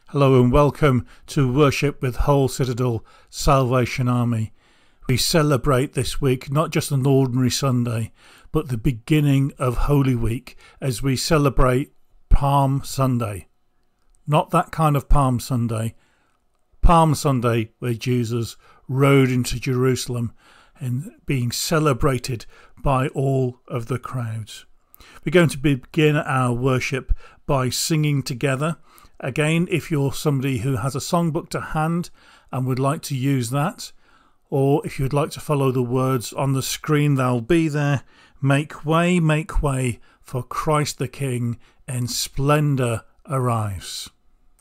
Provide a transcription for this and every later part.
Hello and welcome to Worship with Whole Citadel Salvation Army. We celebrate this week not just an ordinary Sunday, but the beginning of Holy Week as we celebrate Palm Sunday. Not that kind of Palm Sunday. Palm Sunday where Jesus rode into Jerusalem and being celebrated by all of the crowds. We're going to begin our worship by singing together. Again, if you're somebody who has a songbook to hand and would like to use that, or if you'd like to follow the words on the screen, they'll be there. Make way, for Christ the King in splendour arrives.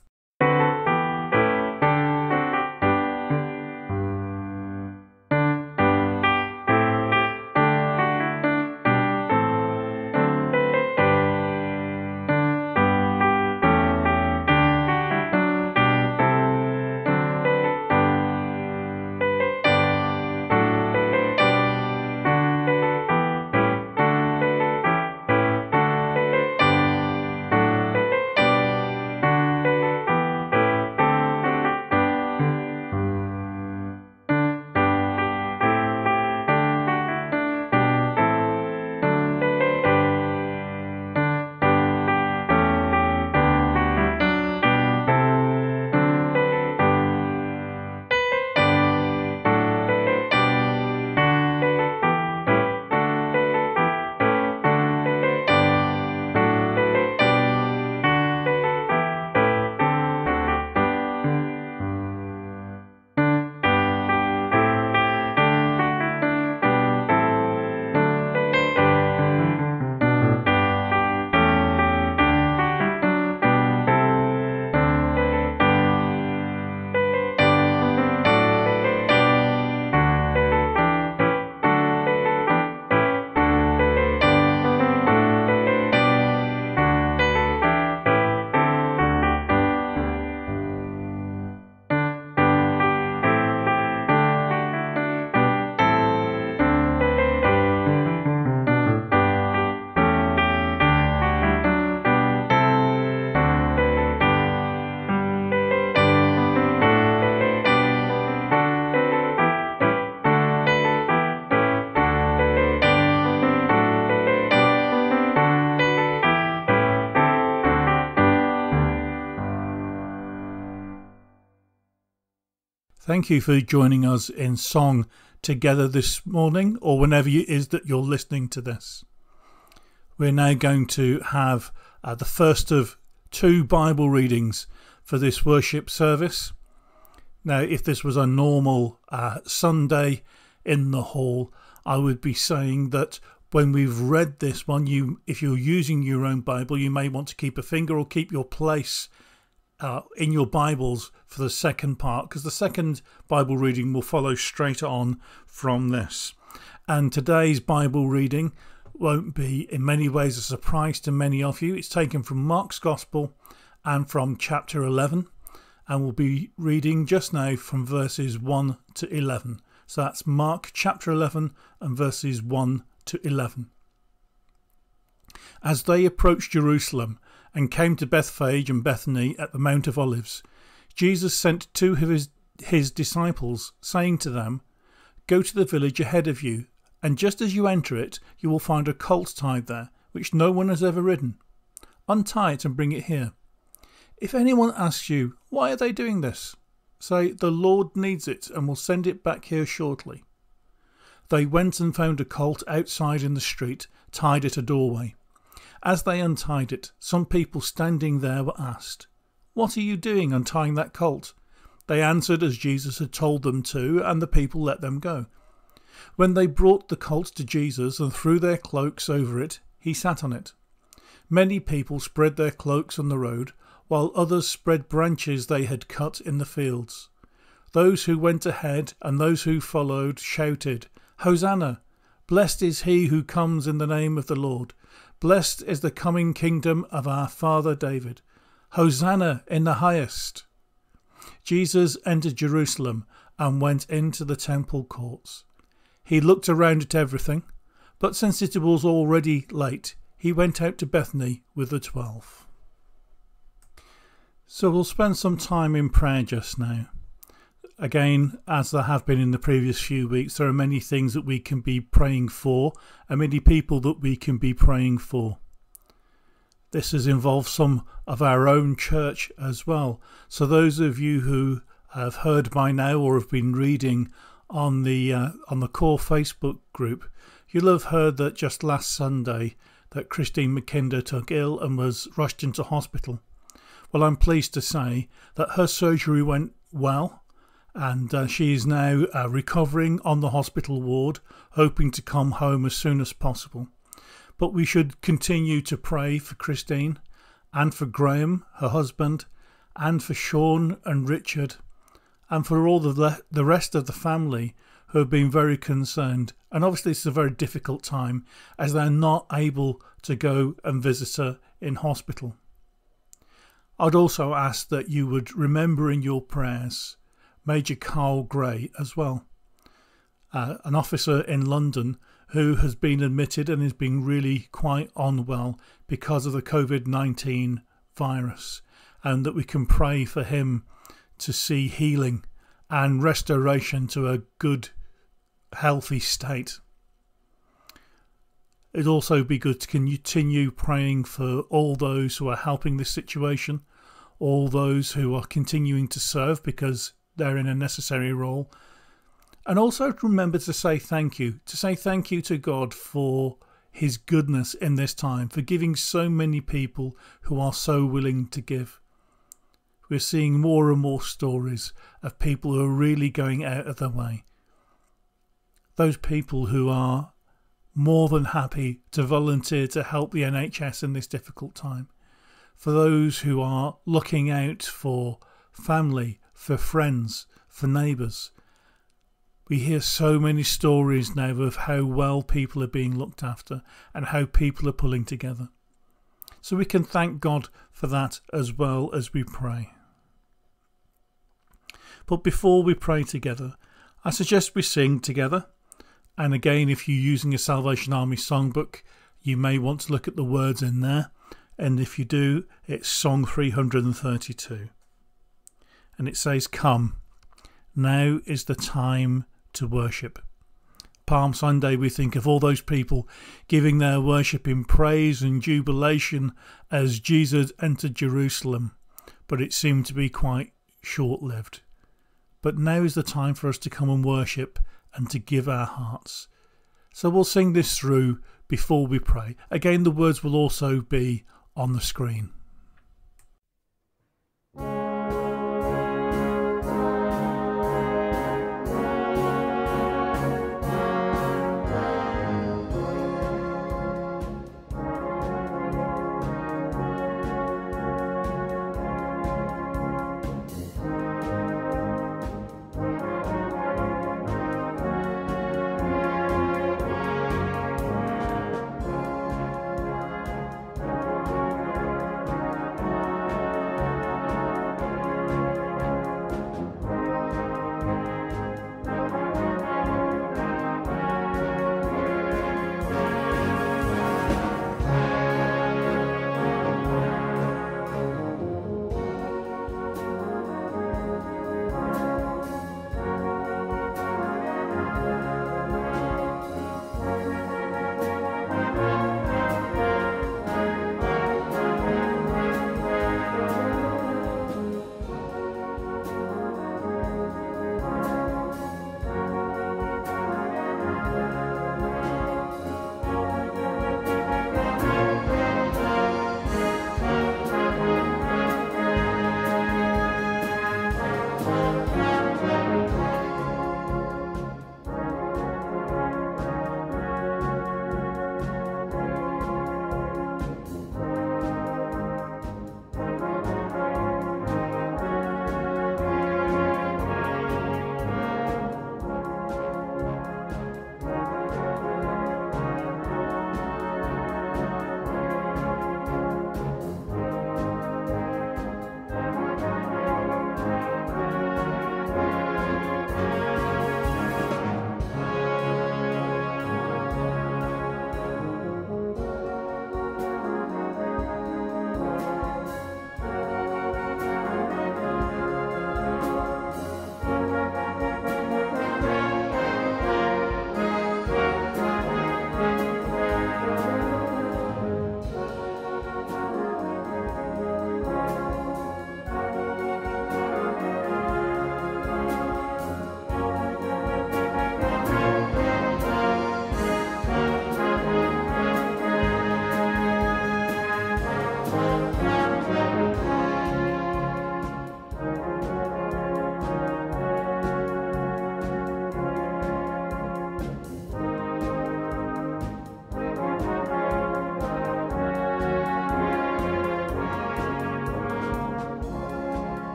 Thank you for joining us in song together this morning, or whenever it is that you're listening to this. We're now going to have the first of two Bible readings for this worship service. Now, if this was a normal Sunday in the hall, I would be saying that when we've read this one, if you're using your own Bible, you may want to keep a finger or keep your place in your Bibles for the second part, because the second Bible reading will follow straight on from this. And today's Bible reading won't be in many ways a surprise to many of you. It's taken from Mark's Gospel and from chapter 11, and we'll be reading just now from verses 1 to 11. So that's Mark chapter 11 and verses 1 to 11. As they approached Jerusalem and came to Bethphage and Bethany at the Mount of Olives, Jesus sent two of his disciples, saying to them, "Go to the village ahead of you, and just as you enter it, you will find a colt tied there, which no one has ever ridden. Untie it and bring it here. If anyone asks you, 'Why are they doing this?' say, 'The Lord needs it and will send it back here shortly.'" They went and found a colt outside in the street, tied at a doorway. As they untied it, some people standing there were asked, "What are you doing untying that colt?" They answered as Jesus had told them to, and the people let them go. When they brought the colt to Jesus and threw their cloaks over it, he sat on it. Many people spread their cloaks on the road, while others spread branches they had cut in the fields. Those who went ahead and those who followed shouted, "Hosanna! Blessed is he who comes in the name of the Lord. Blessed is the coming kingdom of our father David. Hosanna in the highest." Jesus entered Jerusalem and went into the temple courts. He looked around at everything, but since it was already late, he went out to Bethany with the 12. So we'll spend some time in prayer just now. Again, as there have been in the previous few weeks, there are many things that we can be praying for and many people that we can be praying for. This has involved some of our own church as well. So those of you who have heard by now or have been reading on the core Facebook group, you'll have heard that just last Sunday that Christine McKinder took ill and was rushed into hospital. Well, I'm pleased to say that her surgery went well, and she is now recovering on the hospital ward, hoping to come home as soon as possible. But we should continue to pray for Christine and for Graham, her husband, and for Sean and Richard, and for all the rest of the family who have been very concerned. And obviously it's a very difficult time as they're not able to go and visit her in hospital. I'd also ask that you would remember in your prayers Major Carl Gray as well, an officer in London who has been admitted and is being really quite unwell because of the COVID-19 virus, and that we can pray for him to see healing and restoration to a good, healthy state. It'd also be good to continue praying for all those who are helping this situation, all those who are continuing to serve because they're in a necessary role. And also remember to say thank you to God for his goodness in this time, for giving so many people who are so willing to give. We're seeing more and more stories of people who are really going out of their way. Those people who are more than happy to volunteer to help the NHS in this difficult time. For those who are looking out for family, for friends, for neighbours. We hear so many stories now of how well people are being looked after and how people are pulling together. So we can thank God for that as well as we pray. But before we pray together, I suggest we sing together. And again, if you're using a Salvation Army songbook, you may want to look at the words in there. And if you do, it's Song 332. And it says, "Come, now is the time to worship." Palm Sunday, we think of all those people giving their worship in praise and jubilation as Jesus entered Jerusalem. But it seemed to be quite short-lived. But now is the time for us to come and worship and to give our hearts. So we'll sing this through before we pray. Again, the words will also be on the screen.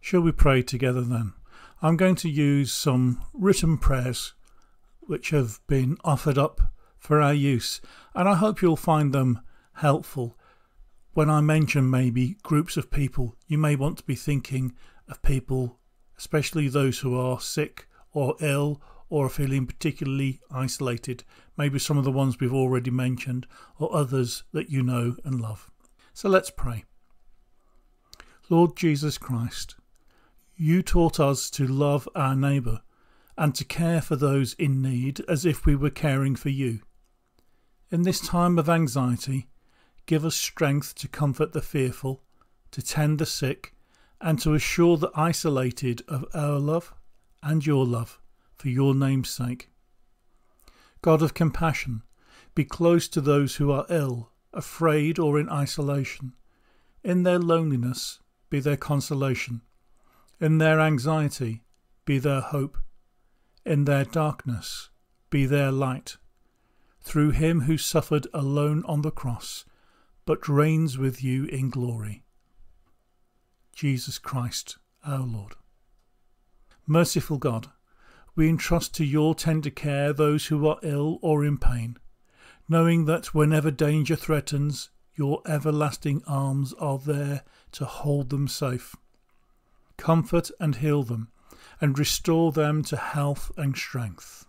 Shall we pray together then? I'm going to use some written prayers which have been offered up for our use, and I hope you'll find them helpful. When I mention maybe groups of people, you may want to be thinking of people, especially those who are sick or ill or are feeling particularly isolated, maybe some of the ones we've already mentioned or others that you know and love. So let's pray. Lord Jesus Christ, you taught us to love our neighbour and to care for those in need as if we were caring for you. In this time of anxiety, give us strength to comfort the fearful, to tend the sick, and to assure the isolated of our love and your love for your name's sake. God of compassion, be close to those who are ill, afraid or in isolation. In their loneliness, be their consolation. In their anxiety, be their hope. In their darkness, be their light. Through him who suffered alone on the cross, but reigns with you in glory. Jesus Christ, our Lord. Merciful God, we entrust to your tender care those who are ill or in pain, knowing that whenever danger threatens, your everlasting arms are there to hold them safe. Comfort and heal them, and restore them to health and strength.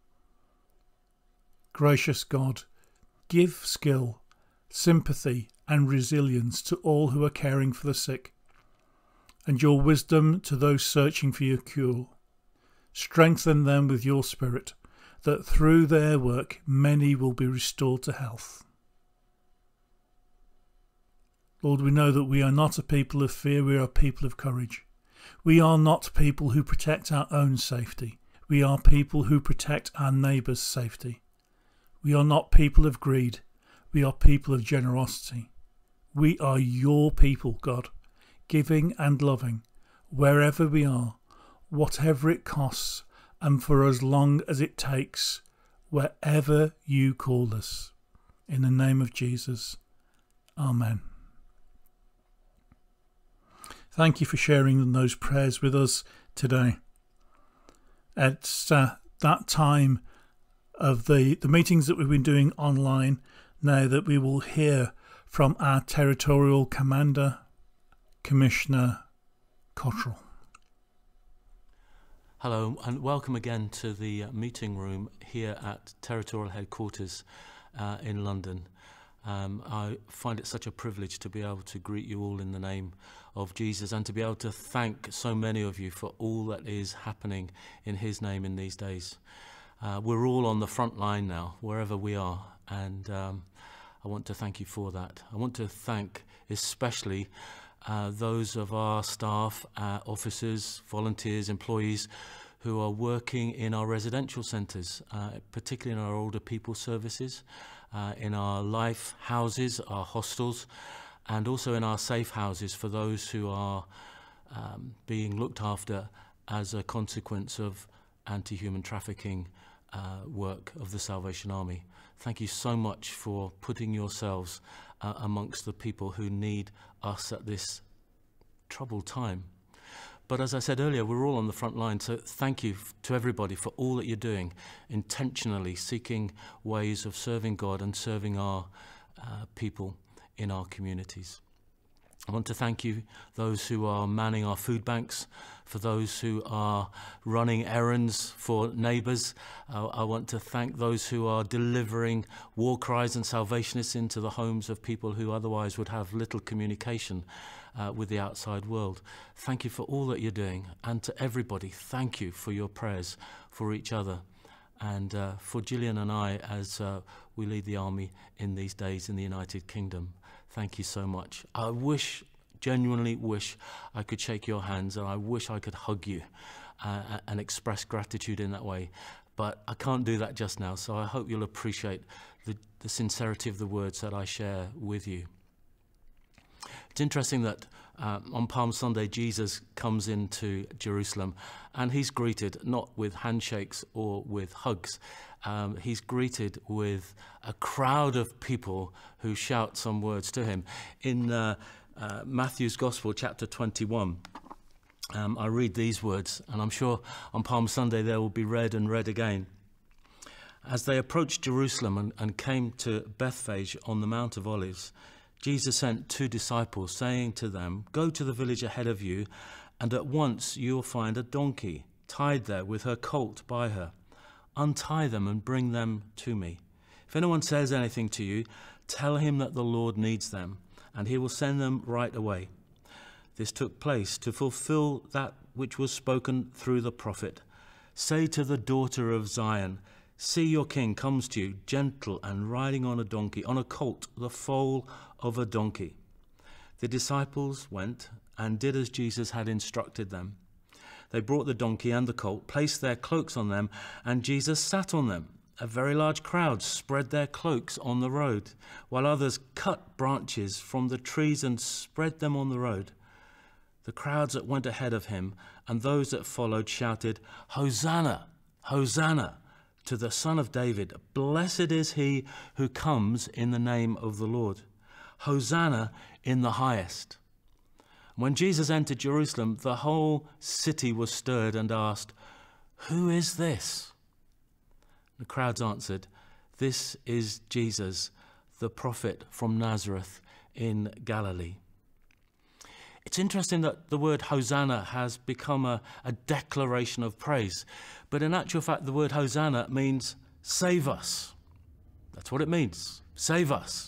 Gracious God, give skill, sympathy and resilience to all who are caring for the sick, and your wisdom to those searching for your cure. Strengthen them with your Spirit, that through their work many will be restored to health. Lord, we know that we are not a people of fear, we are a people of courage. We are not people who protect our own safety. We are people who protect our neighbour's safety. We are not people of greed. We are people of generosity. We are your people, God, giving and loving, wherever we are, whatever it costs, and for as long as it takes, wherever you call us. In the name of Jesus, Amen. Thank you for sharing those prayers with us today. It's that time of the meetings that we've been doing online now that we will hear from our Territorial Commander, Commissioner Cottrell. Hello and welcome again to the meeting room here at Territorial Headquarters in London. I find it such a privilege to be able to greet you all in the name of Jesus and to be able to thank so many of you for all that is happening in his name in these days. We're all on the front line now, wherever we are, and I want to thank you for that. I want to thank especially those of our staff, officers, volunteers, employees who are working in our residential centres, particularly in our older people services, in our life houses, our hostels, and also in our safe houses for those who are being looked after as a consequence of anti-human trafficking work of the Salvation Army. Thank you so much for putting yourselves amongst the people who need us at this troubled time. But as I said earlier, we're all on the front line, so thank you to everybody for all that you're doing, intentionally seeking ways of serving God and serving our people in our communities. I want to thank you, those who are manning our food banks, for those who are running errands for neighbours. I want to thank those who are delivering war cries and salvationists into the homes of people who otherwise would have little communication with the outside world. Thank you for all that you're doing, and to everybody, thank you for your prayers for each other and for Gillian and I as we lead the army in these days in the United Kingdom. Thank you so much. I genuinely wish I could shake your hands, and I wish I could hug you and express gratitude in that way. But I can't do that just now, so I hope you'll appreciate the sincerity of the words that I share with you. It's interesting that on Palm Sunday, Jesus comes into Jerusalem, and he's greeted not with handshakes or with hugs. He's greeted with a crowd of people who shout some words to him. In Matthew's Gospel, chapter 21, I read these words, and I'm sure on Palm Sunday they will be read and read again. As they approached Jerusalem and came to Bethphage on the Mount of Olives, Jesus sent 2 disciples, saying to them, "Go to the village ahead of you, and at once you will find a donkey tied there with her colt by her. Untie them and bring them to me. If anyone says anything to you, tell him that the Lord needs them, and he will send them right away." This took place to fulfill that which was spoken through the prophet. "Say to the daughter of Zion, see your king comes to you, gentle and riding on a donkey, on a colt, the foal of a donkey." The disciples went and did as Jesus had instructed them. They brought the donkey and the colt, placed their cloaks on them, and Jesus sat on them. A very large crowd spread their cloaks on the road, while others cut branches from the trees and spread them on the road. The crowds that went ahead of him and those that followed shouted, "Hosanna, Hosanna to the Son of David. Blessed is he who comes in the name of the Lord. Hosanna in the highest." When Jesus entered Jerusalem, the whole city was stirred and asked, "Who is this?" The crowds answered, "This is Jesus, the prophet from Nazareth in Galilee." It's interesting that the word Hosanna has become a declaration of praise. But in actual fact, the word Hosanna means save us. That's what it means, save us.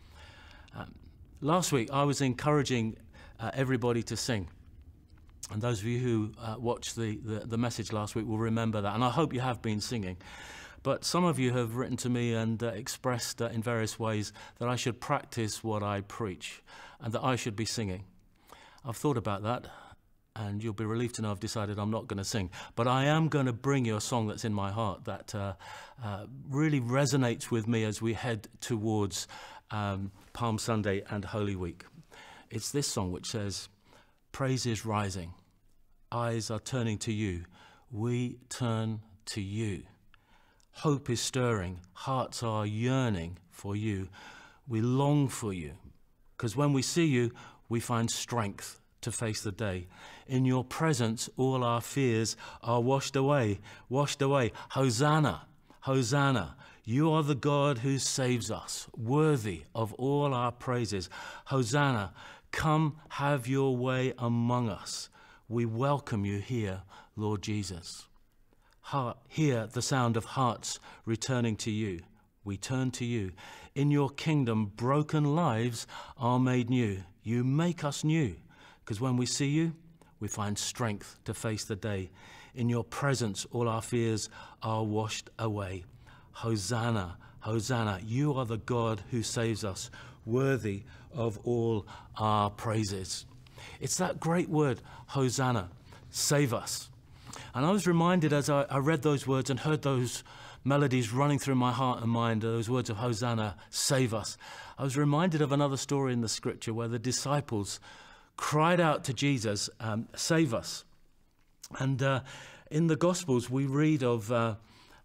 Last week, I was encouraging everybody to sing. And those of you who watched the message last week will remember that. And I hope you have been singing. But some of you have written to me and expressed in various ways that I should practice what I preach and that I should be singing. I've thought about that, and you'll be relieved to know I've decided I'm not going to sing. But I am going to bring you a song that's in my heart that really resonates with me as we head towards Palm Sunday and Holy Week. It's this song which says, "Praise is rising, eyes are turning to you, we turn to you. Hope is stirring, hearts are yearning for you, we long for you, because when we see you, we find strength to face the day. In your presence, all our fears are washed away, washed away. Hosanna, Hosanna. You are the God who saves us, worthy of all our praises. Hosanna, come have your way among us. We welcome you here, Lord Jesus." Hear the sound of hearts returning to you. We turn to you. In your kingdom, broken lives are made new. You make us new, because when we see you, we find strength to face the day. In your presence, all our fears are washed away. Hosanna, Hosanna, you are the God who saves us, worthy of all our praises. It's that great word, Hosanna, save us. And I was reminded as I read those words and heard those melodies running through my heart and mind, those words of Hosanna, save us. I was reminded of another story in the scripture where the disciples cried out to Jesus, save us. And in the Gospels, we read of the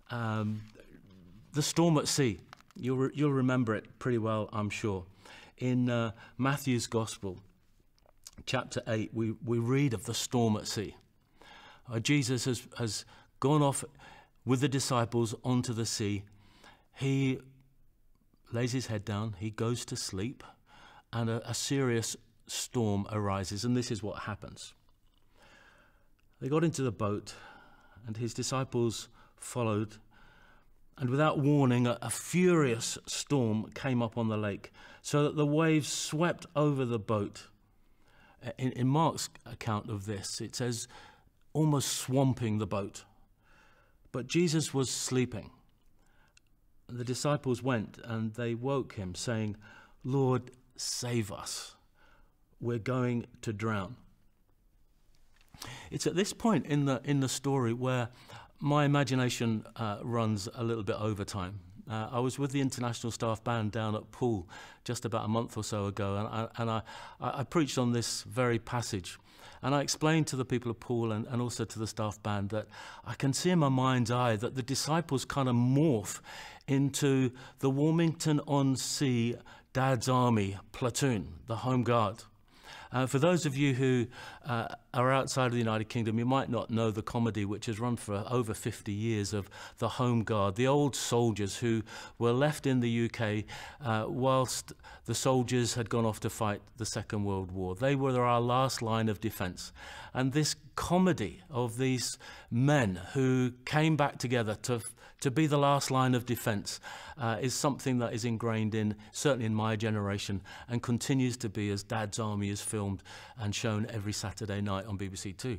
storm at sea. You'll remember it pretty well, I'm sure. In Matthew's Gospel, chapter 8, we read of the storm at sea. Jesus has gone off with the disciples onto the sea. He lays his head down, he goes to sleep, and a serious storm arises, and this is what happens. They got into the boat, and his disciples followed, and without warning, a furious storm came up on the lake, so that the waves swept over the boat. In Mark's account of this, it says, almost swamping the boat. But Jesus was sleeping. And the disciples went and they woke him, saying, "Lord, save us. We're going to drown." It's at this point in the story where my imagination runs a little bit overtime. I was with the International Staff Band down at Poole just about a month or so ago, and I preached on this very passage. And I explained to the people of Poole and also to the staff band that I can see in my mind's eye that the disciples kind of morph into the Wilmington-on-Sea Dad's Army platoon, the Home Guard. For those of you who are outside of the United Kingdom, you might not know the comedy which has run for over 50 years of the Home Guard, the old soldiers who were left in the UK whilst the soldiers had gone off to fight the Second World War. They were our last line of defence. And this comedy of these men who came back together to be the last line of defence is something that is ingrained in, certainly in my generation, and continues to be as Dad's Army is filmed and shown every Saturday night on BBC Two.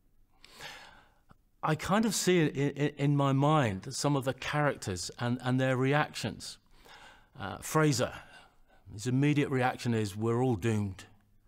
I kind of see it in my mind, some of the characters and their reactions. Fraser, his immediate reaction is, "We're all doomed."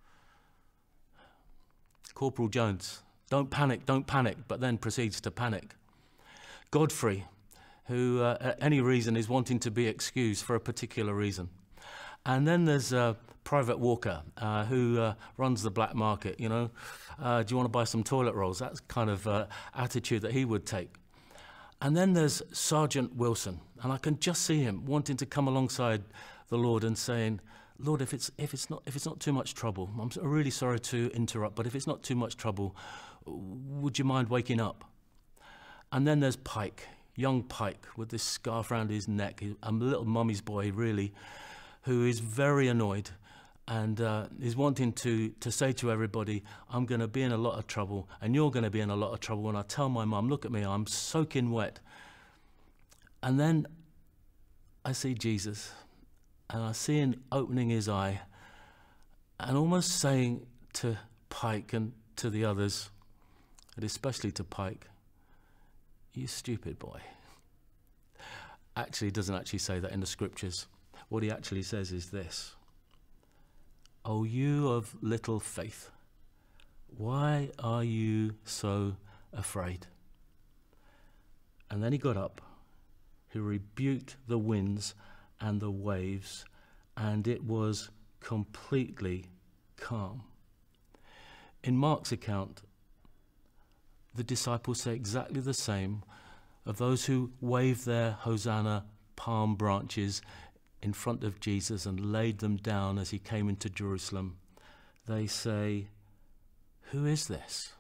Corporal Jones, don't panic, but then proceeds to panic. Godfrey, who at any reason is wanting to be excused for a particular reason. And then there's Private Walker, who runs the black market, you know. Do you want to buy some toilet rolls? That's kind of attitude that he would take. And then there's Sergeant Wilson, and I can just see him wanting to come alongside the Lord and saying, "Lord, if it's not too much trouble, I'm really sorry to interrupt, but if it's not too much trouble, would you mind waking up?" And then there's Pike, young Pike, with this scarf around his neck, a little mummy's boy, really, who is very annoyed and is wanting to say to everybody, "I'm going to be in a lot of trouble, and you're going to be in a lot of trouble when I tell my mum, look at me, I'm soaking wet." And then I see Jesus, and I see him opening his eye and almost saying to Pike and to the others, and especially to Pike, "You stupid boy." Actually, he doesn't actually say that in the scriptures. What he actually says is this: "Oh, you of little faith, why are you so afraid?" And then he got up, he rebuked the winds and the waves, and it was completely calm. In Mark's account, the disciples say exactly the same of those who waved their Hosanna palm branches in front of Jesus and laid them down as he came into Jerusalem. They say, "Who is this?"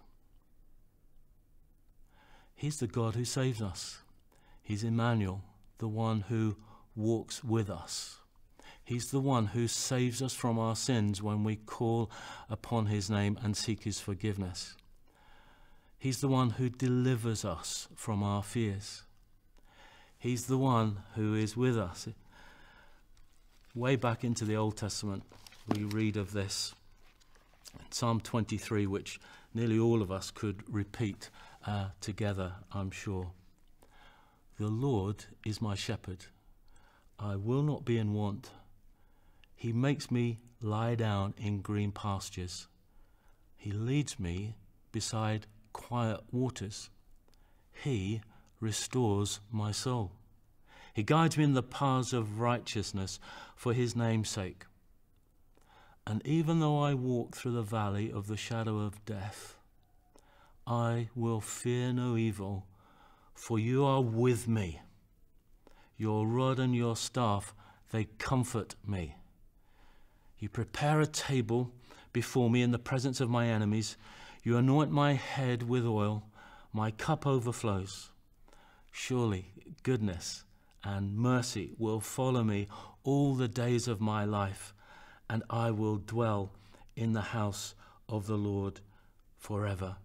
He's the God who saves us. He's Emmanuel, the one who walks with us. He's the one who saves us from our sins when we call upon his name and seek his forgiveness. He's the one who delivers us from our fears. He's the one who is with us. Way back into the Old Testament, we read of this in Psalm 23, which nearly all of us could repeat together, I'm sure. "The Lord is my shepherd. I will not be in want. He makes me lie down in green pastures. He leads me beside quiet waters. He restores my soul. He guides me in the paths of righteousness for his name's sake. And even though I walk through the valley of the shadow of death, I will fear no evil, for you are with me. Your rod and your staff, they comfort me. You prepare a table before me in the presence of my enemies. You anoint my head with oil. My cup overflows. Surely goodness and mercy will follow me all the days of my life, and I will dwell in the house of the Lord forever."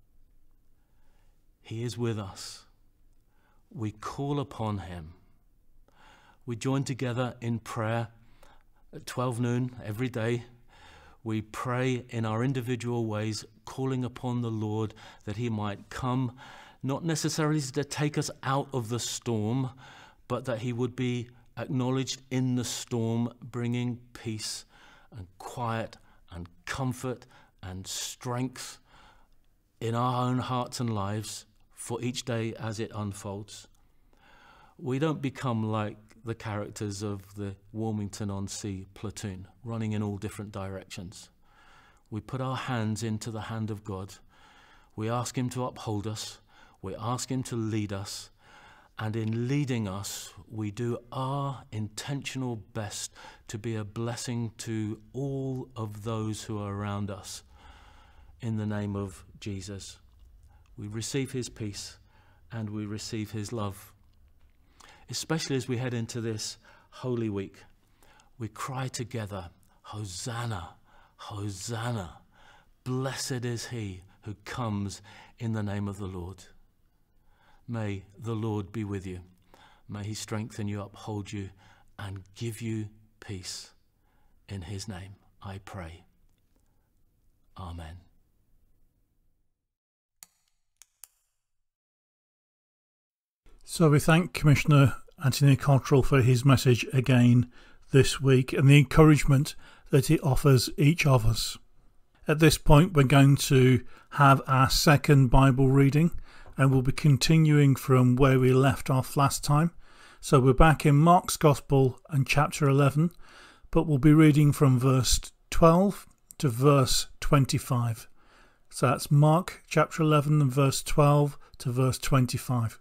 He is with us. We call upon him. We join together in prayer at 12 noon every day. We pray in our individual ways, calling upon the Lord that he might come, not necessarily to take us out of the storm, but that he would be acknowledged in the storm, bringing peace and quiet and comfort and strength in our own hearts and lives for each day as it unfolds. We don't become like the characters of the Wilmington-on-Sea platoon, running in all different directions. We put our hands into the hand of God. We ask him to uphold us. We ask him to lead us. And in leading us, we do our intentional best to be a blessing to all of those who are around us. In the name of Jesus, we receive his peace and we receive his love. Especially as we head into this Holy Week, we cry together, Hosanna, Hosanna. Blessed is he who comes in the name of the Lord. May the Lord be with you. May he strengthen you, uphold you, and give you peace. In his name, I pray. Amen. So we thank Commissioner Anthony Cottrell for his message again this week and the encouragement that it offers each of us. At this point, we're going to have our second Bible reading, and we'll be continuing from where we left off last time. So we're back in Mark's Gospel and chapter 11, but we'll be reading from verse 12 to verse 25. So that's Mark chapter 11 and verse 12 to verse 25.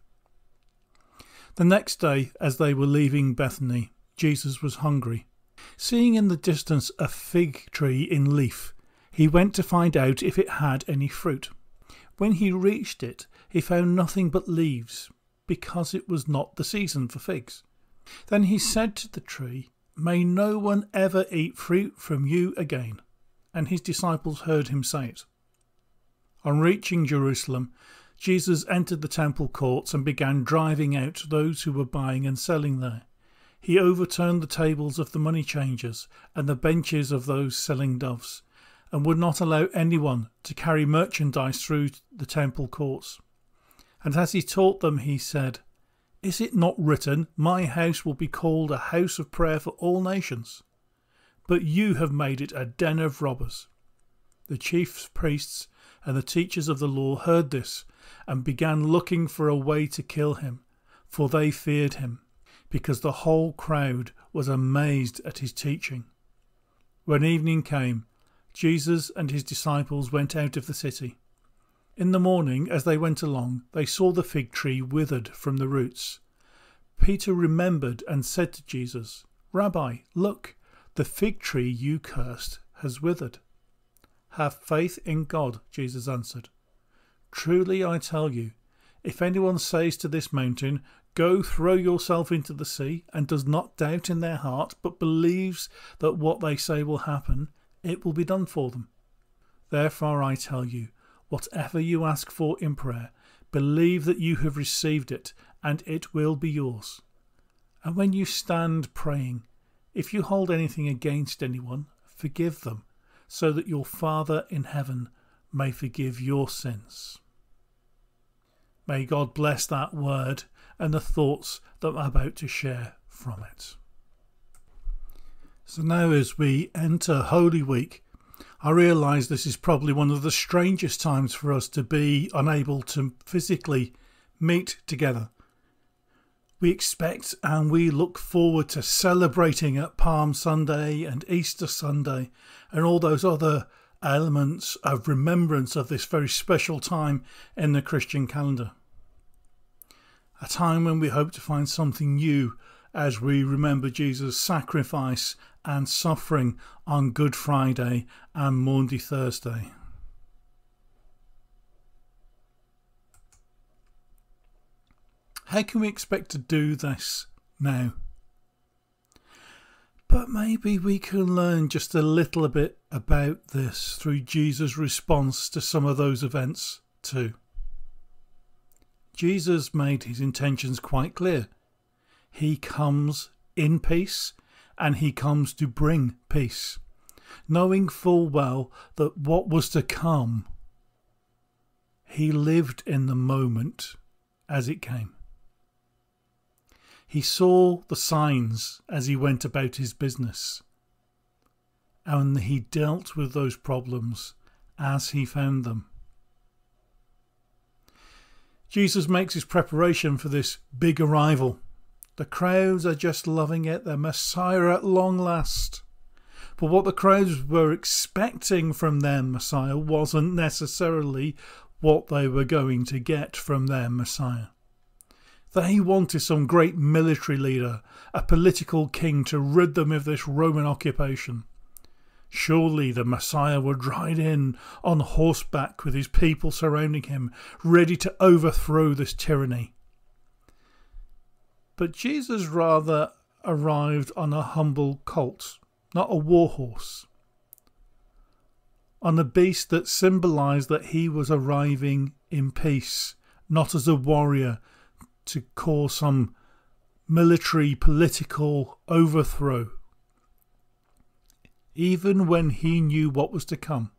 The next day, as they were leaving Bethany, Jesus was hungry. Seeing in the distance a fig tree in leaf, he went to find out if it had any fruit. When he reached it, he found nothing but leaves, because it was not the season for figs. Then he said to the tree, "May no one ever eat fruit from you again." And his disciples heard him say it. On reaching Jerusalem, Jesus entered the temple courts and began driving out those who were buying and selling there. He overturned the tables of the money changers and the benches of those selling doves, and would not allow anyone to carry merchandise through the temple courts. And as he taught them, he said, "Is it not written, 'My house will be called a house of prayer for all nations'? But you have made it a den of robbers." The chief priests and the teachers of the law heard this and began looking for a way to kill him, for they feared him, because the whole crowd was amazed at his teaching. When evening came, Jesus and his disciples went out of the city. In the morning, as they went along, they saw the fig tree withered from the roots. Peter remembered and said to Jesus, "Rabbi, look, the fig tree you cursed has withered." "Have faith in God," Jesus answered. "Truly I tell you, if anyone says to this mountain, 'Go throw yourself into the sea,' and does not doubt in their heart, but believes that what they say will happen, it will be done for them. Therefore I tell you, whatever you ask for in prayer, believe that you have received it, and it will be yours. And when you stand praying, if you hold anything against anyone, forgive them, so that your Father in heaven may forgive your sins." May God bless that word and the thoughts that I'm about to share from it. So now as we enter Holy Week, I realise this is probably one of the strangest times for us to be unable to physically meet together. We expect and we look forward to celebrating at Palm Sunday and Easter Sunday and all those other elements of remembrance of this very special time in the Christian calendar. A time when we hope to find something new as we remember Jesus' sacrifice and suffering on Good Friday and Maundy Thursday. How can we expect to do this now? But maybe we can learn just a little bit about this through Jesus' response to some of those events too. Jesus made his intentions quite clear. He comes in peace and he comes to bring peace, knowing full well that what was to come, he lived in the moment as it came. He saw the signs as he went about his business, and he dealt with those problems as he found them. Jesus makes his preparation for this big arrival. The crowds are just loving it, the Messiah at long last. But what the crowds were expecting from their Messiah wasn't necessarily what they were going to get from their Messiah. They wanted some great military leader, a political king to rid them of this Roman occupation. Surely the Messiah would ride in on horseback with his people surrounding him, ready to overthrow this tyranny. But Jesus rather arrived on a humble colt, not a war horse, on a beast that symbolised that he was arriving in peace, not as a warrior to cause some military political overthrow. Even when he knew what was to come,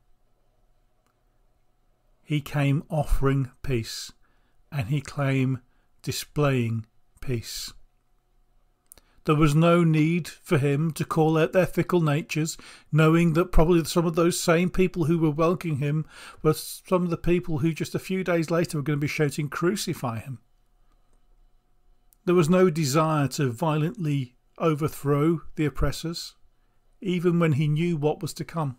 he came offering peace, and he came displaying peace. There was no need for him to call out their fickle natures, knowing that probably some of those same people who were welcoming him were some of the people who just a few days later were going to be shouting, "Crucify him." There was no desire to violently overthrow the oppressors, even when he knew what was to come.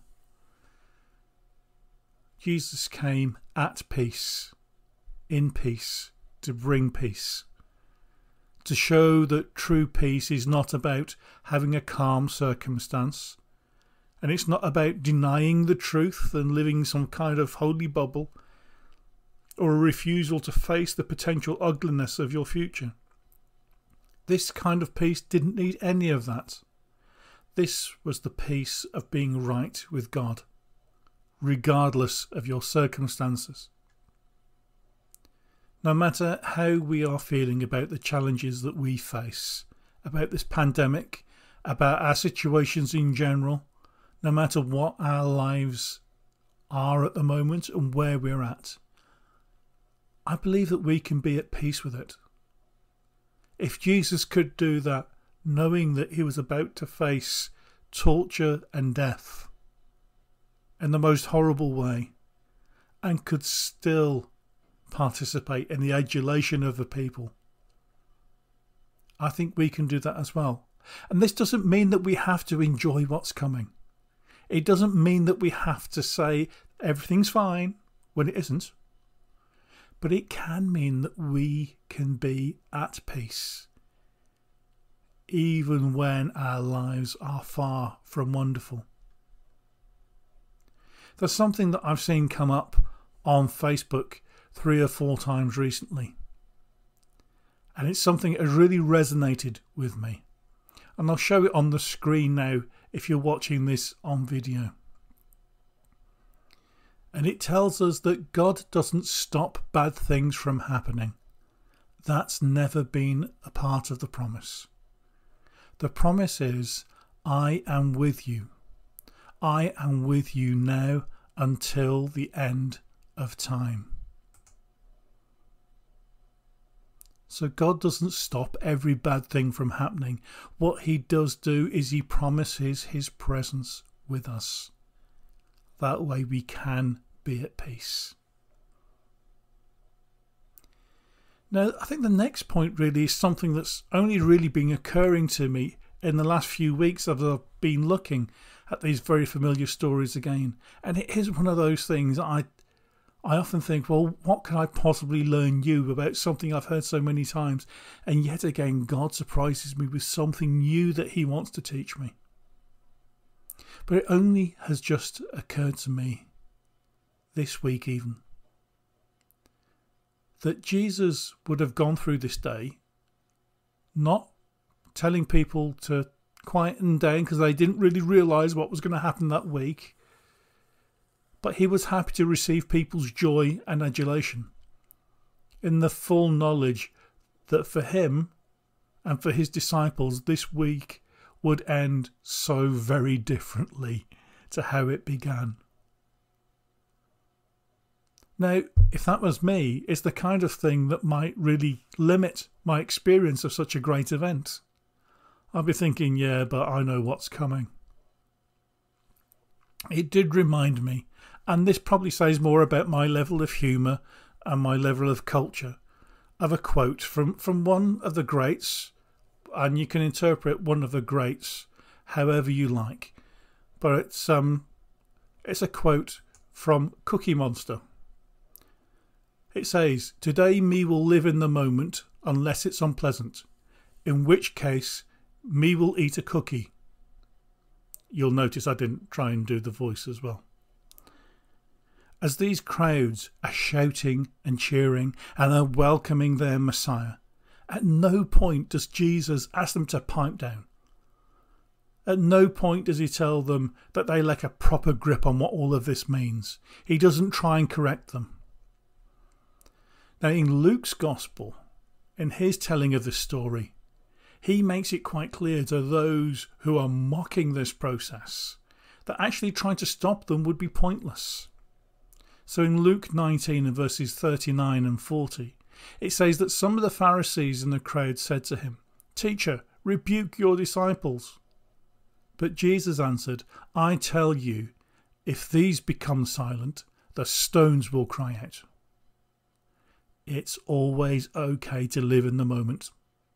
Jesus came at peace, in peace, to bring peace, to show that true peace is not about having a calm circumstance, and it's not about denying the truth and living some kind of holy bubble, or a refusal to face the potential ugliness of your future. This kind of peace didn't need any of that. This was the peace of being right with God, regardless of your circumstances. No matter how we are feeling about the challenges that we face, about this pandemic, about our situations in general, no matter what our lives are at the moment and where we're at, I believe that we can be at peace with it. If Jesus could do that, knowing that he was about to face torture and death in the most horrible way, and could still participate in the adulation of the people, I think we can do that as well. And this doesn't mean that we have to enjoy what's coming. It doesn't mean that we have to say everything's fine when it isn't. But it can mean that we can be at peace, even when our lives are far from wonderful. There's something that I've seen come up on Facebook 3 or 4 times recently, and it's something that has really resonated with me, and I'll show it on the screen now if you're watching this on video. And it tells us that God doesn't stop bad things from happening. That's never been a part of the promise. The promise is, I am with you. I am with you now until the end of time. So God doesn't stop every bad thing from happening. What he does do is he promises his presence with us. That way we can be at peace. Now, I think the next point really is something that's only really been occurring to me in the last few weeks as I've been looking at these very familiar stories again. And it is one of those things I often think, well, what can I possibly learn new about something I've heard so many times? And yet again, God surprises me with something new that he wants to teach me. But it only has just occurred to me this week even, that Jesus would have gone through this day not telling people to quieten down because they didn't really realise what was going to happen that week, but he was happy to receive people's joy and adulation in the full knowledge that for him and for his disciples this week would end so very differently to how it began. Now, if that was me, it's the kind of thing that might really limit my experience of such a great event. I'd be thinking, yeah, but I know what's coming. It did remind me, and this probably says more about my level of humour and my level of culture, of a quote from one of the greats, and you can interpret one of the greats however you like. But it's a quote from Cookie Monster. It says, "Today me will live in the moment unless it's unpleasant, in which case me will eat a cookie." You'll notice I didn't try and do the voice as well. As these crowds are shouting and cheering and are welcoming their Messiah, at no point does Jesus ask them to pipe down. At no point does he tell them that they lack a proper grip on what all of this means. He doesn't try and correct them. Now, in Luke's Gospel, in his telling of this story, he makes it quite clear to those who are mocking this process that actually trying to stop them would be pointless. So in Luke 19 and verses 39 and 40, it says that some of the Pharisees in the crowd said to him, "Teacher, rebuke your disciples." But Jesus answered, "I tell you, if these become silent, the stones will cry out." It's always okay to live in the moment.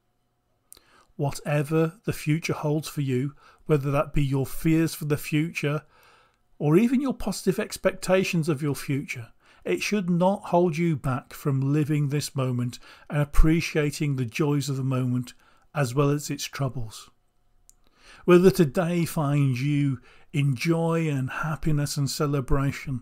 Whatever the future holds for you, whether that be your fears for the future or even your positive expectations of your future, it should not hold you back from living this moment and appreciating the joys of the moment as well as its troubles. Whether today finds you in joy and happiness and celebration,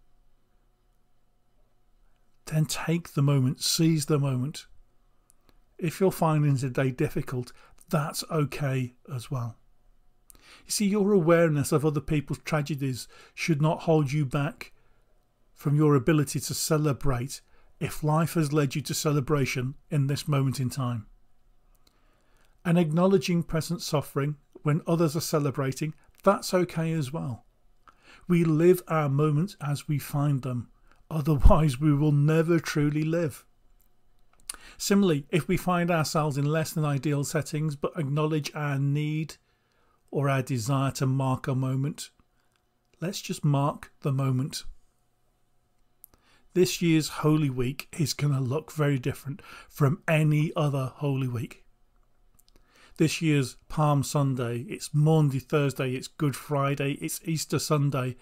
then take the moment, seize the moment. If you're finding today difficult, that's okay as well. You see, your awareness of other people's tragedies should not hold you back from your ability to celebrate if life has led you to celebration in this moment in time. And acknowledging present suffering when others are celebrating, that's okay as well. We live our moments as we find them. Otherwise, we will never truly live. Similarly, if we find ourselves in less than ideal settings but acknowledge our need or our desire to mark a moment, let's just mark the moment. This year's Holy Week is going to look very different from any other Holy Week. This year's Palm Sunday, it's Maundy Thursday, it's Good Friday, it's Easter Sunday,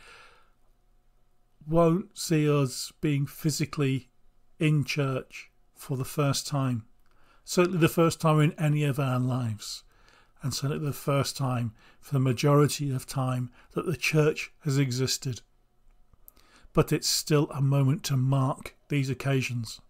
won't see us being physically in church for the first time. Certainly the first time in any of our lives. And certainly the first time for the majority of time that the church has existed. But it's still a moment to mark these occasions.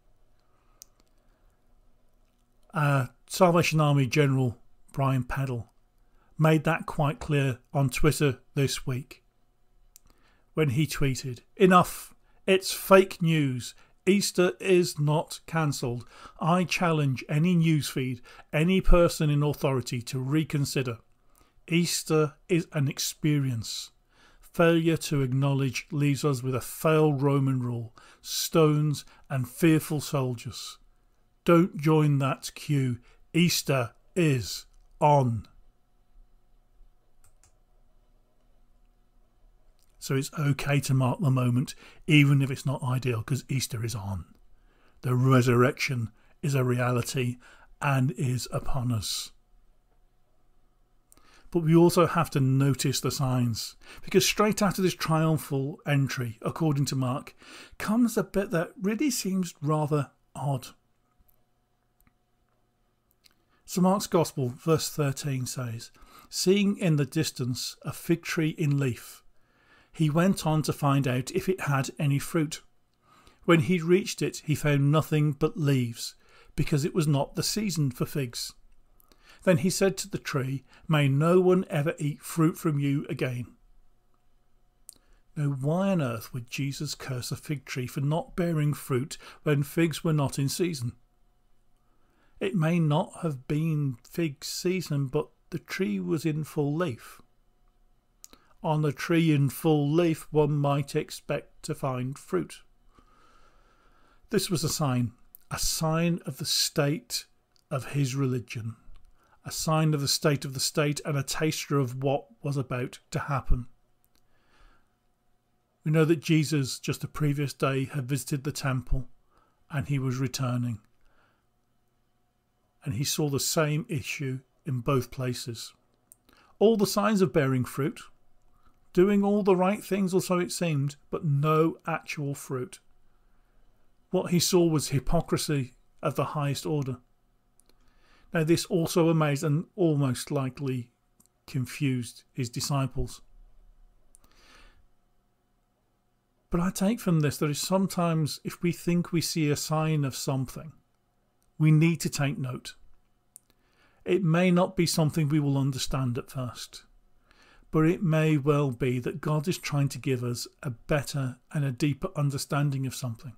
Salvation Army General Brian Peddle made that quite clear on Twitter this week when he tweeted, "Enough, it's fake news. Easter is not cancelled. I challenge any newsfeed, any person in authority to reconsider. Easter is an experience. Failure to acknowledge leaves us with a failed Roman rule, stones and fearful soldiers. Don't join that queue. Easter is on." So it's okay to mark the moment, even if it's not ideal, because Easter is on. The resurrection is a reality and is upon us. But we also have to notice the signs, because straight after this triumphal entry, according to Mark, comes a bit that really seems rather odd. So Mark's Gospel, verse 13 says, "Seeing in the distance a fig tree in leaf, he went on to find out if it had any fruit. When he reached it, he found nothing but leaves, because it was not the season for figs. Then he said to the tree, 'May no one ever eat fruit from you again.'" Now, why on earth would Jesus curse a fig tree for not bearing fruit when figs were not in season? It may not have been fig season, but the tree was in full leaf. On a tree in full leaf, one might expect to find fruit. This was a sign of the state of his religion, a sign of the state and a taster of what was about to happen. We know that Jesus, just the previous day, had visited the temple and he was returning. And he saw the same issue in both places. All the signs of bearing fruit, doing all the right things, or so it seemed, but no actual fruit. What he saw was hypocrisy of the highest order. Now, this also amazed and almost likely confused his disciples. But I take from this that is sometimes if we think we see a sign of something, we need to take note. It may not be something we will understand at first, but it may well be that God is trying to give us a better and a deeper understanding of something.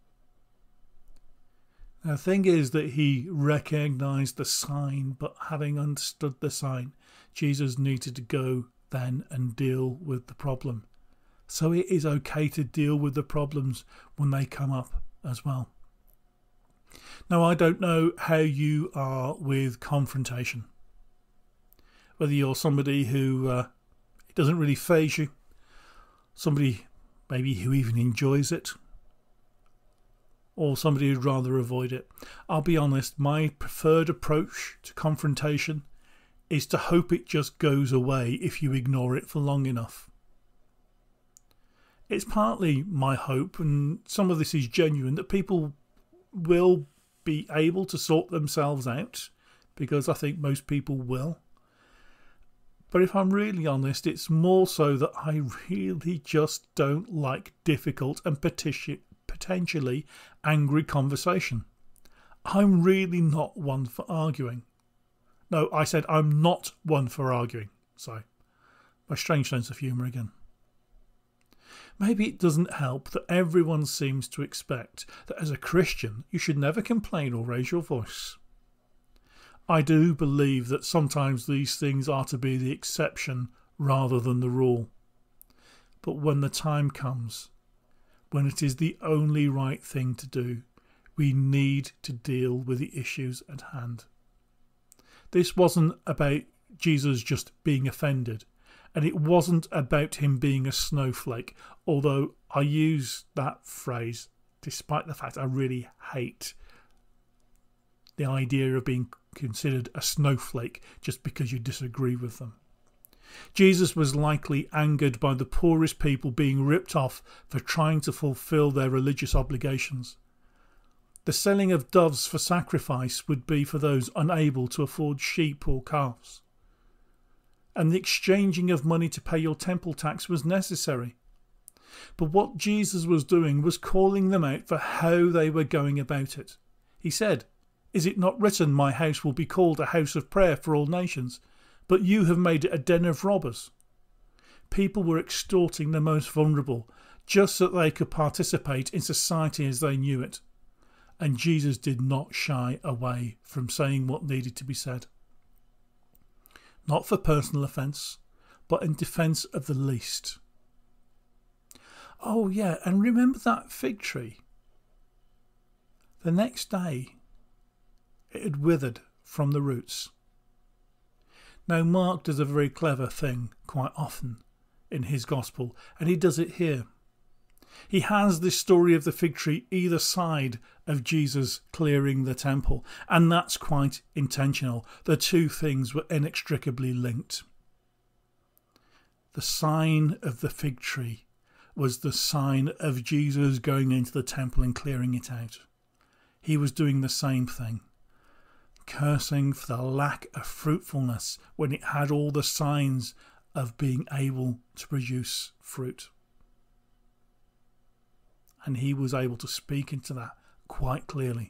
Now, the thing is that he recognized the sign, but having understood the sign, Jesus needed to go then and deal with the problem. So it is okay to deal with the problems when they come up as well. Now, I don't know how you are with confrontation. Whether you're somebody who it doesn't really faze you, somebody maybe who even enjoys it, or somebody who'd rather avoid it. I'll be honest, my preferred approach to confrontation is to hope it just goes away if you ignore it for long enough. It's partly my hope, and some of this is genuine, that people will be able to sort themselves out, because I think most people will. But if I'm really honest, it's more so that I really just don't like difficult and potentially angry conversation. I'm really not one for arguing. No, I said I'm not one for arguing. So, my strange sense of humour again. Maybe it doesn't help that everyone seems to expect that as a Christian you should never complain or raise your voice. I do believe that sometimes these things are to be the exception rather than the rule. But when the time comes, when it is the only right thing to do, we need to deal with the issues at hand. This wasn't about Jesus just being offended. And it wasn't about him being a snowflake, although I use that phrase despite the fact I really hate the idea of being considered a snowflake just because you disagree with them. Jesus was likely angered by the poorest people being ripped off for trying to fulfill their religious obligations. The selling of doves for sacrifice would be for those unable to afford sheep or calves. And the exchanging of money to pay your temple tax was necessary. But what Jesus was doing was calling them out for how they were going about it. He said, "Is it not written, my house will be called a house of prayer for all nations? But you have made it a den of robbers." People were extorting the most vulnerable just so that they could participate in society as they knew it. And Jesus did not shy away from saying what needed to be said. Not for personal offence, but in defence of the least. Oh yeah, and remember that fig tree? The next day, it had withered from the roots. Now Mark does a very clever thing quite often in his gospel, and he does it here. He has this story of the fig tree either side of Jesus clearing the temple, and that's quite intentional. The two things were inextricably linked. The sign of the fig tree was the sign of Jesus going into the temple and clearing it out. He was doing the same thing, cursing for the lack of fruitfulness when it had all the signs of being able to produce fruit. And he was able to speak into that quite clearly.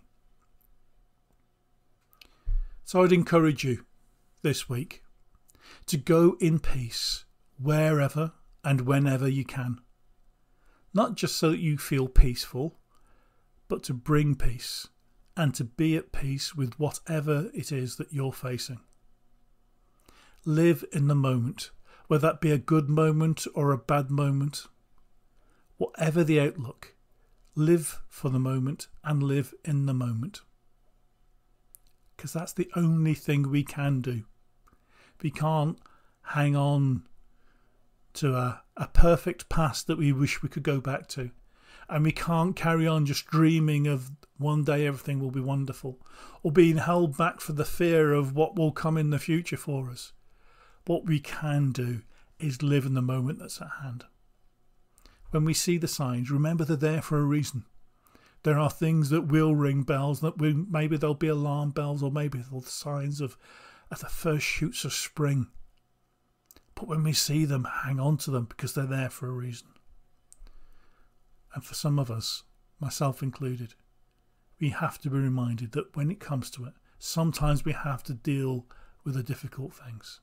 So I'd encourage you this week to go in peace wherever and whenever you can. Not just so that you feel peaceful, but to bring peace and to be at peace with whatever it is that you're facing. Live in the moment, whether that be a good moment or a bad moment. Whatever the outlook, live for the moment and live in the moment. Because that's the only thing we can do. We can't hang on to a perfect past that we wish we could go back to. And we can't carry on just dreaming of one day everything will be wonderful, or being held back for the fear of what will come in the future for us. What we can do is live in the moment that's at hand. When we see the signs, remember they're there for a reason. There are things that will ring bells, maybe there'll be alarm bells, or maybe they'll be signs of the first shoots of spring. But when we see them, hang on to them, because they're there for a reason. And for some of us, myself included, we have to be reminded that when it comes to it, sometimes we have to deal with the difficult things.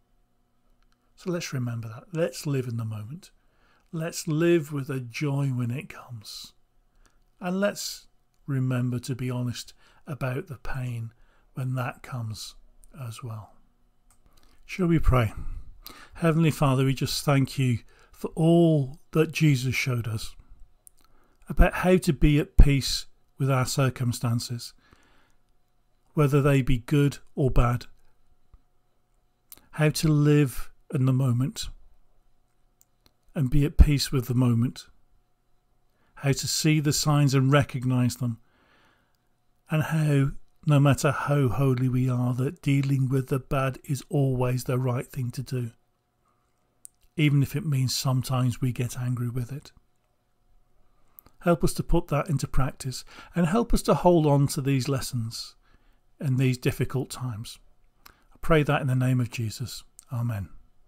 So let's remember that. Let's live in the moment. Let's live with a joy when it comes. And let's remember to be honest about the pain when that comes as well. Shall we pray? Heavenly Father, we just thank you for all that Jesus showed us about how to be at peace with our circumstances, whether they be good or bad, how to live in the moment and be at peace with the moment, how to see the signs and recognise them, and how, no matter how holy we are, that dealing with the bad is always the right thing to do, even if it means sometimes we get angry with it. Help us to put that into practice, and help us to hold on to these lessons in these difficult times. I pray that in the name of Jesus. Amen.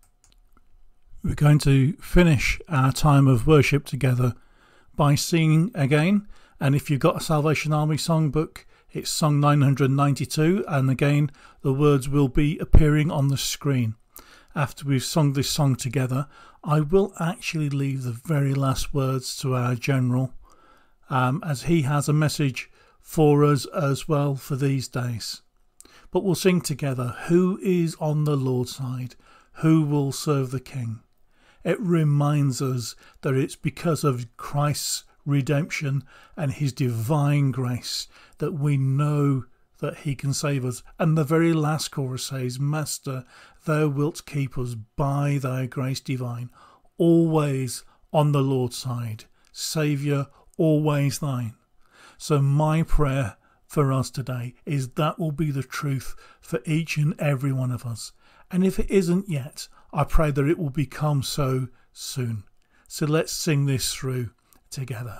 We're going to finish our time of worship together by singing again. And if you've got a Salvation Army songbook, it's song 992. And again, the words will be appearing on the screen. After we've sung this song together, I will actually leave the very last words to our General, as he has a message for us as well for these days. But we'll sing together, Who is on the Lord's side? Who will serve the King? It reminds us that it's because of Christ's redemption and his divine grace that we know that he can save us. And the very last chorus says, Master, thou wilt keep us by thy grace divine, always on the Lord's side. Saviour, always thine. So my prayer for us today is that will be the truth for each and every one of us. And if it isn't yet, I pray that it will become so soon. So let's sing this through together.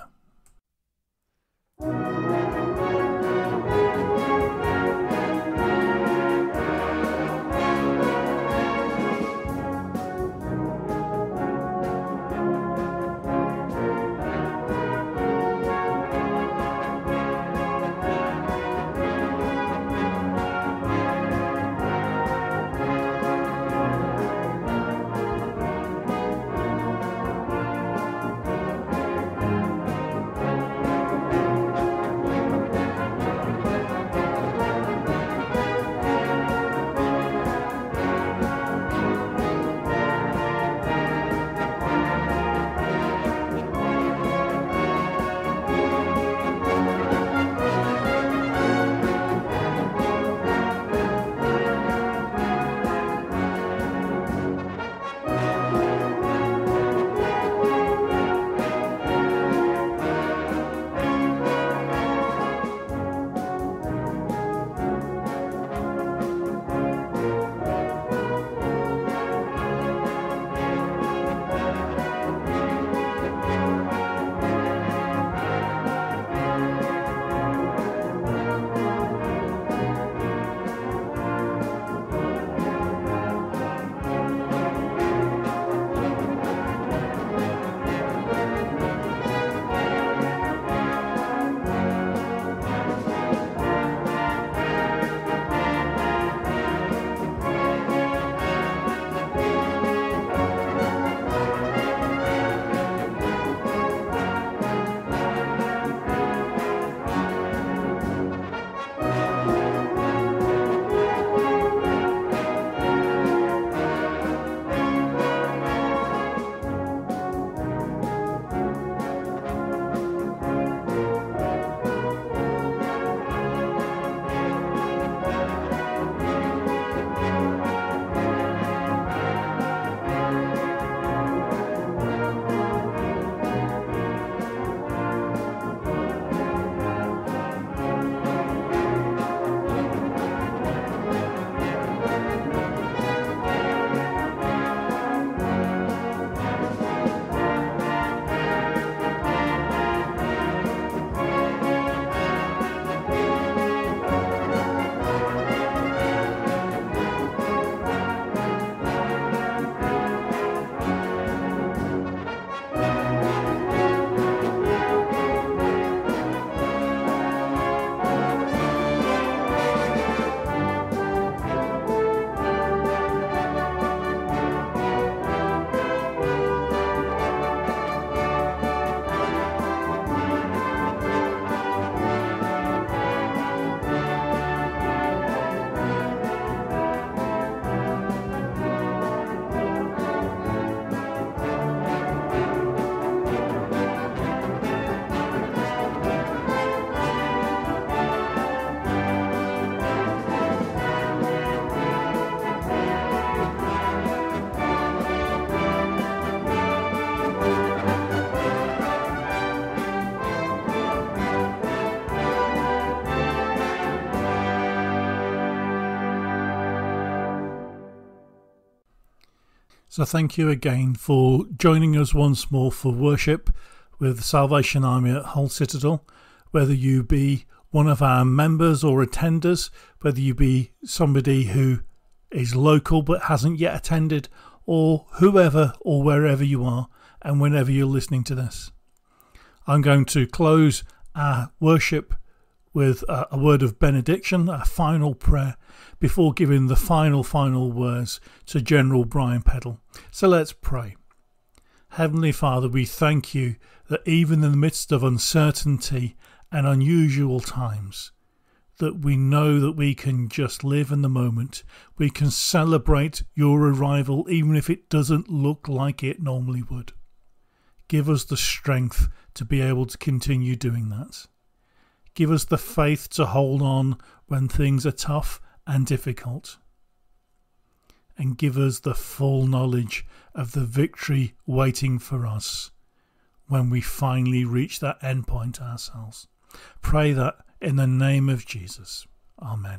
So thank you again for joining us once more for worship with the Salvation Army at Hull Citadel. Whether you be one of our members or attenders, whether you be somebody who is local but hasn't yet attended, or whoever or wherever you are and whenever you're listening to this. I'm going to close our worship with a word of benediction, a final prayer, before giving the final words to General Brian Peddle. So let's pray. Heavenly Father, we thank you that even in the midst of uncertainty and unusual times, that we know that we can just live in the moment. We can celebrate your arrival even if it doesn't look like it normally would. Give us the strength to be able to continue doing that. Give us the faith to hold on when things are tough and difficult. And give us the full knowledge of the victory waiting for us when we finally reach that end point ourselves. Pray that in the name of Jesus. Amen.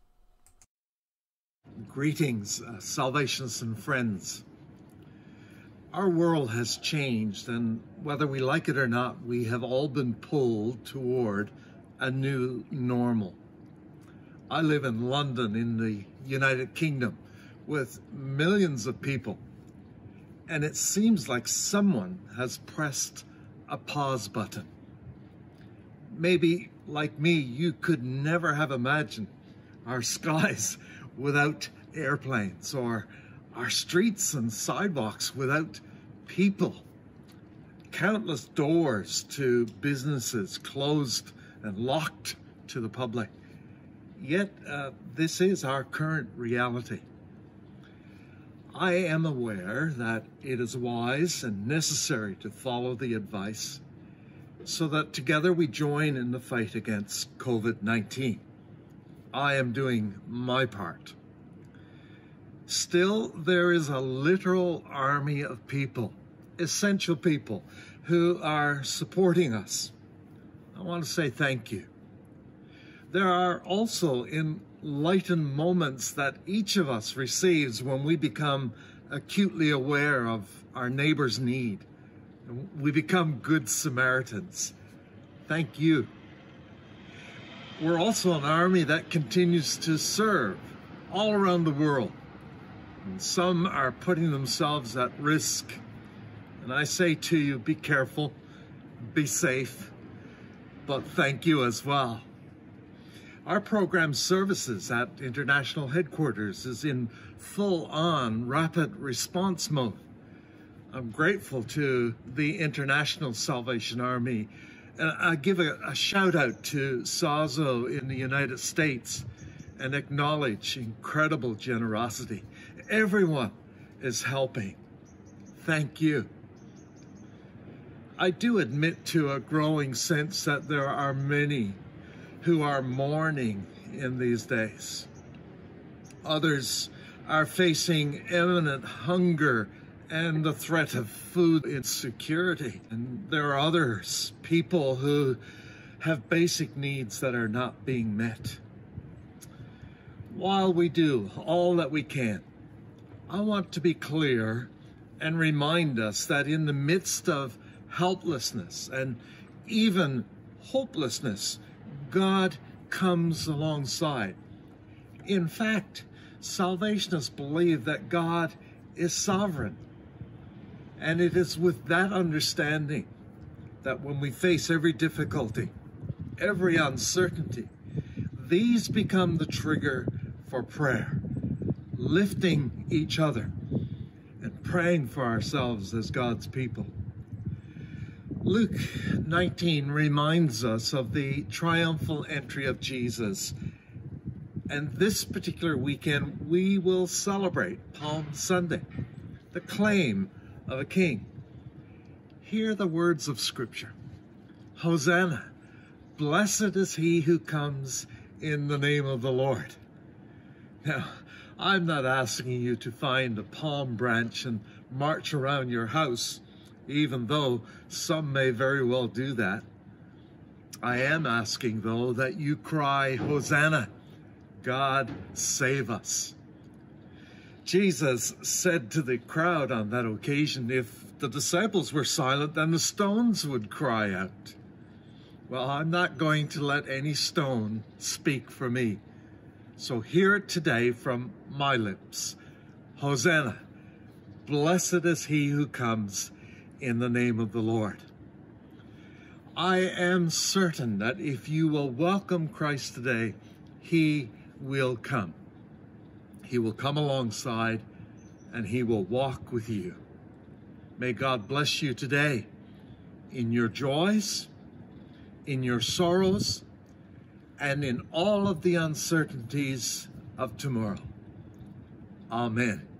Greetings, Salvationists and friends. Our world has changed, and whether we like it or not, we have all been pulled toward a new normal. I live in London in the United Kingdom with millions of people, and it seems like someone has pressed a pause button. Maybe, like me, you could never have imagined our skies without airplanes, or our streets and sidewalks without people. Countless doors to businesses closed and locked to the public. Yet, this is our current reality. I am aware that it is wise and necessary to follow the advice so that together we join in the fight against COVID-19. I am doing my part. Still, there is a literal army of people, essential people, who are supporting us. I want to say thank you. There are also enlightened moments that each of us receives when we become acutely aware of our neighbor's need. We become good Samaritans. Thank you. We're also an army that continues to serve all around the world. And some are putting themselves at risk. And I say to you, be careful, be safe, but thank you as well. Our program services at International Headquarters is in full-on rapid response mode. I'm grateful to the International Salvation Army. And I give a shout out to SAZO in the United States and acknowledge incredible generosity. Everyone is helping. Thank you. I do admit to a growing sense that there are many who are mourning in these days. Others are facing imminent hunger and the threat of food insecurity. And there are others, people who have basic needs that are not being met. While we do all that we can, I want to be clear and remind us that in the midst of helplessness and even hopelessness, God comes alongside. In fact, Salvationists believe that God is sovereign. And it is with that understanding that when we face every difficulty, every uncertainty, these become the trigger for prayer, lifting each other and praying for ourselves as God's people. Luke 19 reminds us of the triumphal entry of Jesus. And this particular weekend, we will celebrate Palm Sunday, the claim of a king. Hear the words of Scripture. Hosanna, blessed is he who comes in the name of the Lord. Now, I'm not asking you to find a palm branch and march around your house, even though some may very well do that. I am asking, though, that you cry, Hosanna, God save us. Jesus said to the crowd on that occasion, if the disciples were silent, then the stones would cry out. Well, I'm not going to let any stone speak for me. So hear it today from my lips. Hosanna, blessed is he who comes in the name of the Lord. I am certain that if you will welcome Christ today, he will come. He will come alongside and he will walk with you. May God bless you today in your joys, in your sorrows, and in all of the uncertainties of tomorrow. Amen.